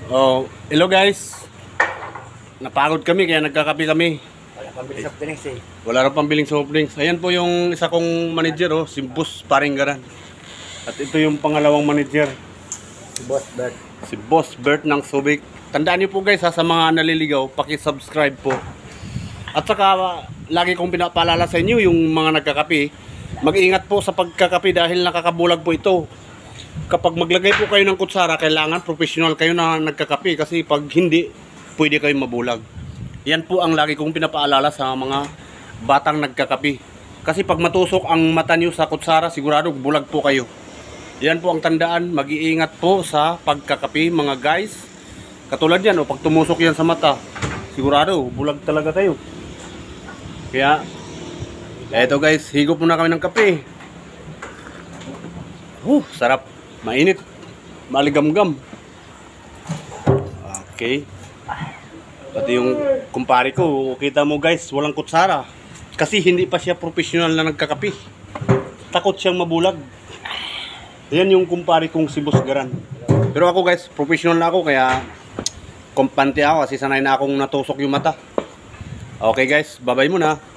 Oh, hello guys. Napagod kami kaya nagkakape kami. Wala pang bilis soft drinks eh. Wala rin pambiling soft drinks. Ayan po yung isa kong manager, oh, si Boss Paringgaran. At ito yung pangalawang manager, Si Boss Bert. si Boss Bert ng Subic. Tandaan niyo po guys ha, sa mga naliligaw, paki-subscribe po. At saka lagi kong pinapaalala sa inyo yung mga nagkakape, mag-ingat po sa pagkakape dahil nakakabulag po ito. Kapag maglagay po kayo ng kutsara, kailangan professional kayo na nagkakape kasi pag hindi, pwede kayo mabulag. Yan po ang lagi kong pinapaalala sa mga batang nagkakape. Kasi pag matusok ang mata nyo sa kutsara, sigurado bulag po kayo. Yan po ang tandaan, mag-iingat po sa pagkakape mga guys. Katulad yan, pag tumusok yan sa mata, sigurado bulag talaga kayo. Kaya, eto guys, higop muna kami ng kape. Sarap. Mainit. Maligamgam. Okay. Pati yung kumpare ko, kita mo guys, walang kutsara. Kasi hindi pa siya professional na nagkakape. Takot siyang mabulag. Yan yung kumpare kong si Boss Garan. Pero ako guys, professional na ako kaya kumpante ako kasi sanay na akong natusok yung mata. Okay guys, bye-bye muna.